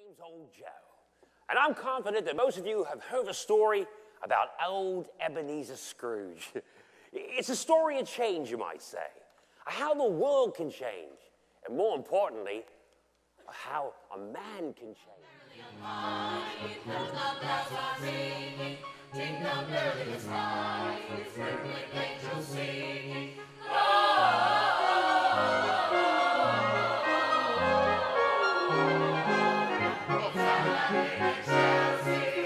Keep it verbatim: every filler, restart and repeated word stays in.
name's Old Joe, and I'm confident that most of you have heard a story about old Ebenezer Scrooge. It's a story of change, you might say, how the world can change, and more importantly, how a man can change. Excelsior!